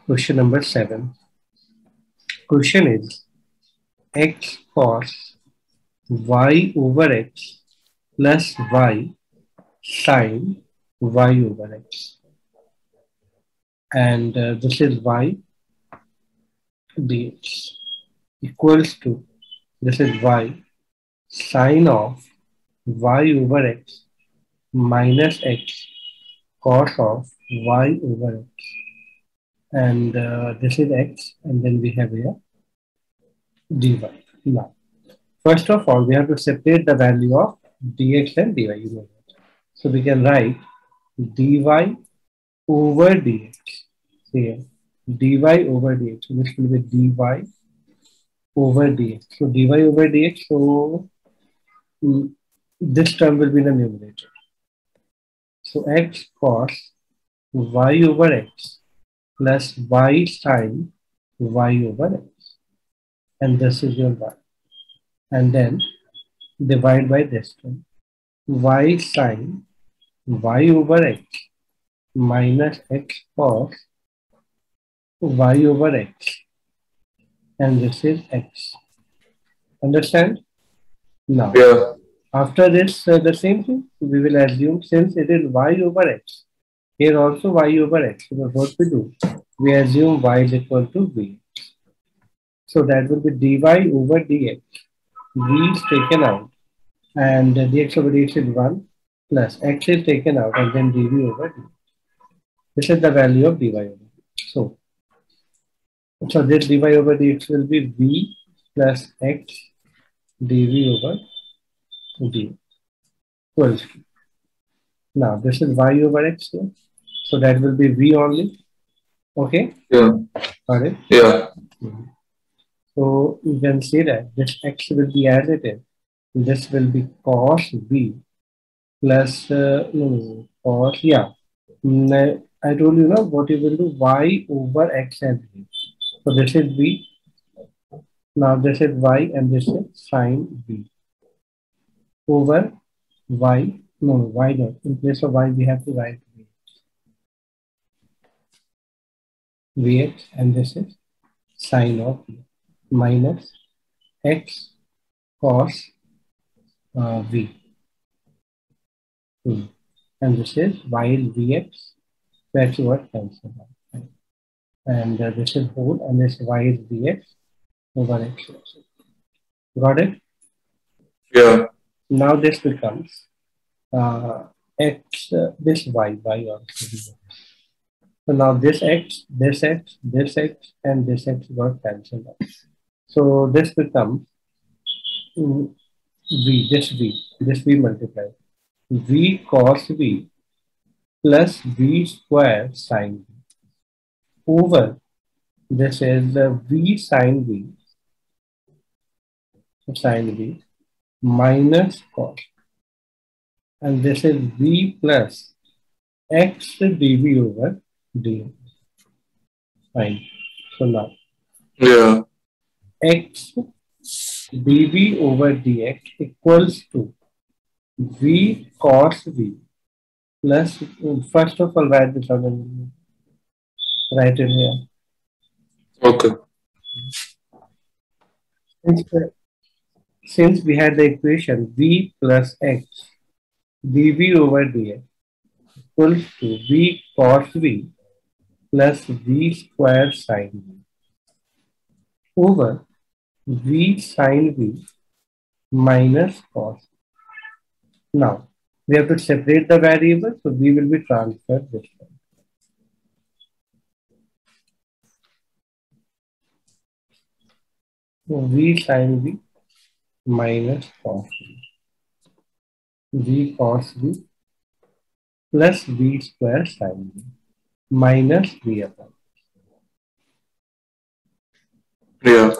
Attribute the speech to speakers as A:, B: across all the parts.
A: Question number 7. Question is x cos y over x plus y sin y over x. And this is y dx equals to, this is y sine of y over x minus x cos of y over x. And this is x, and then we have here dy. Now, first of all, we have to separate the value of dx and dy. You know that. So we can write dy over dx here. Dy over dx. So this will be dy over dx. So dy over dx. So this term will be in the numerator. So x cos y over x plus y sin y over x. And this is your y. And then divide by this term. Y sin y over x minus x cos y over x. And this is x. Understand? Now,
B: Yeah.
A: After this, the same thing, we will assume since it is y over x, here also y over x. So what we do, we assume y is equal to v. So that will be dy over dx. V is taken out, and dx over dx is 1 plus x is taken out, and then dv over dx. This is the value of dy over dx. So this dy over dx will be v plus x dv over dx equals to. Now this is y over x here. So that will be v only. Okay?
B: Yeah.
A: Got it?
B: Yeah.
A: So you can see that this x will be as it is. This will be cos v plus cos, yeah. I told you now what you will do, y over x and v. So this is v. Now this is y and this is sin v over y. No, y not. In place of y, we have to write vx, and this is sine of v minus x cos v. And this is y is vx, that's what cancel out. And this is whole, and this y is vx over x. Got it?
B: Yeah.
A: Now this becomes x, this y also. So now this x, this x, this x, and this x got cancelled out. So this becomes this v multiplied. V cos v plus v square sin v over this is v sin v minus cos, and this is v plus x dv over dx. Fine. So now
B: Yeah.
A: x dv over dx equals to v cos v plus, first of all, write this out and write it here.
B: Okay.
A: Since we had the equation v plus x dv over dx equals to v cos v plus v square sin v over v sin v minus cos. Now, we have to separate the variables, so v will be transferred this way. So v sin v minus cos v cos v plus v square sin v minus v upon.
B: Yeah.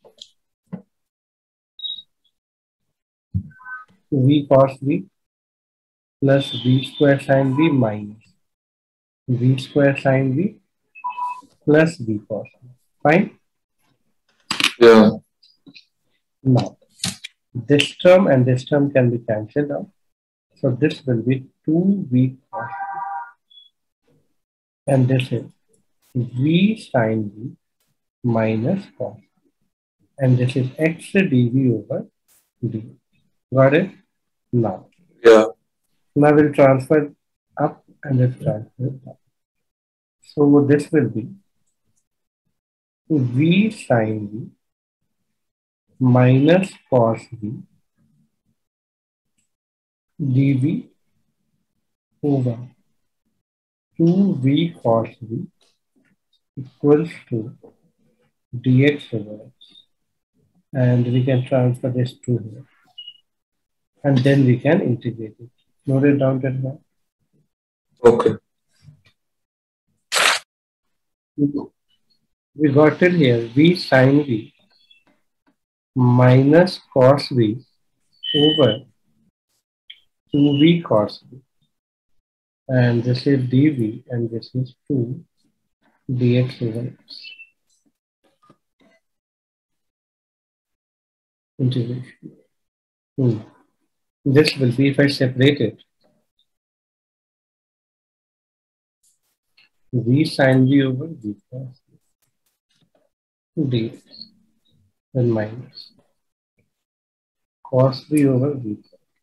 A: V cos v plus v square sin v minus v square sin v plus v cos v. Fine?
B: Yeah.
A: Now, this term and this term can be cancelled out. So this will be 2v cos v. And this is v sine v minus cos. And this is x dv over d. Got it? Now.
B: Yeah.
A: Now we'll transfer up and this transfer up. So this will be v sine v minus cos v dv over 2v cos v equals to dx over x. And we can transfer this to here. And then we can integrate it. Note it down that now.
B: Okay.
A: We got it here. V sine v minus cos v over 2v cos v. And this is dv and this is 2 dx over x. Integration. This will be, if I separate it, v sine v over v cos v dx and minus cos v over v.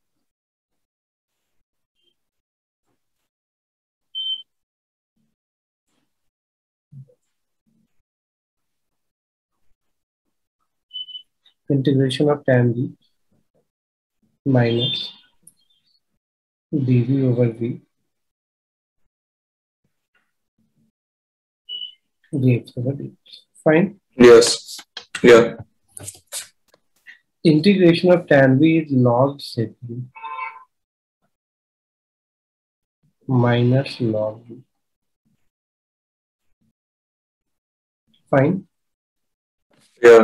A: Integration of tan v minus dv over v dx over dx. Fine.
B: Yes. Yeah.
A: Integration of tan v is log sec v minus log v. Fine.
B: Yeah.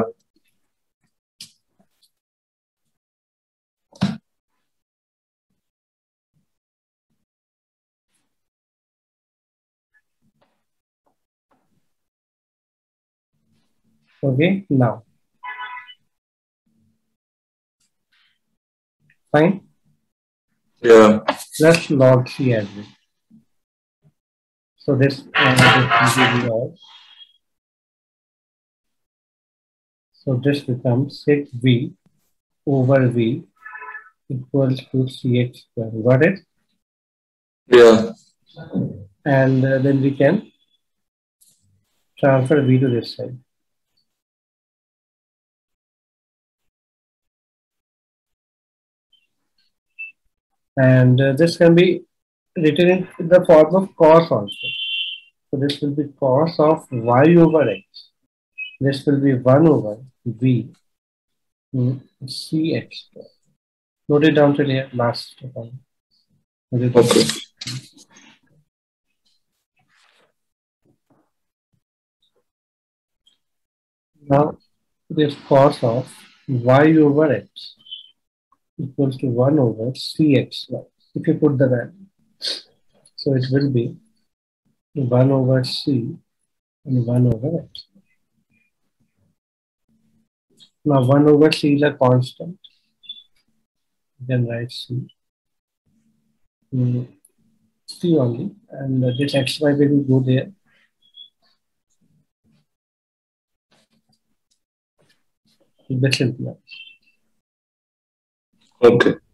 A: Okay, now. Fine.
B: Yeah.
A: Plus log c as well. So this will be all. So this becomes sec v over v equals to cx square. Got it?
B: Yeah.
A: And then we can transfer v to this side. And this can be written in the form of cos also. So this will be cos of y over x. This will be 1 over v cx square. Note it down till here, last one.
B: Okay.
A: Now this cos of y over x equals to 1 over cxy. If you put the value. So it will be 1 over c and 1 over x. Now 1 over c is a constant. You can write c. C only. And this xy will go there. This will be
B: Okay.